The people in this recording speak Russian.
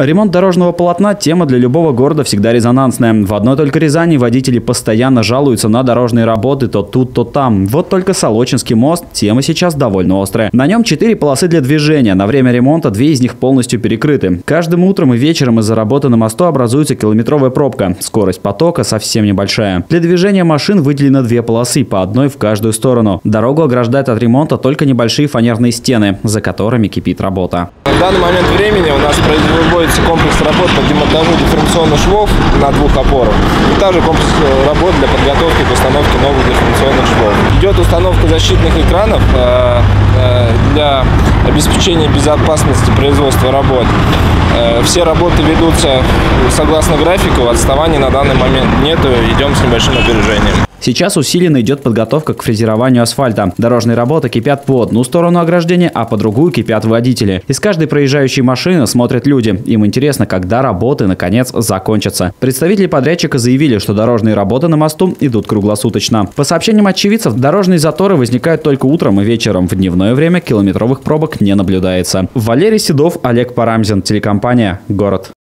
Ремонт дорожного полотна – тема для любого города всегда резонансная. В одной только Рязани водители постоянно жалуются на дорожные работы то тут, то там. Вот только Солочинский мост – тема сейчас довольно острая. На нем 4 полосы для движения. На время ремонта 2 из них полностью перекрыты. Каждым утром и вечером из-за работы на мосту образуется километровая пробка. Скорость потока совсем небольшая. Для движения машин выделено 2 полосы, по одной в каждую сторону. Дорогу ограждают от ремонта только небольшие фанерные стены, за которыми кипит работа. В данный момент времени у нас производится комплекс работ по демонтажу дифференционных швов на 2 опорах. И также комплекс работ для подготовки к установке новых дифференционных швов. Идет установка защитных экранов для обеспечения безопасности производства работ. Все работы ведутся согласно графику, отставаний на данный момент нету, идем с небольшим опережением. Сейчас усиленно идет подготовка к фрезерованию асфальта. Дорожные работы кипят по одну сторону ограждения, а по другую кипят водители. Из каждой проезжающей машины смотрят люди. Им интересно, когда работы наконец закончатся. Представители подрядчика заявили, что дорожные работы на мосту идут круглосуточно. По сообщениям очевидцев, дорожные заторы возникают только утром и вечером. В дневное время километровых пробок не наблюдается. Валерий Седов, Олег Парамзин, телекомпания «Город».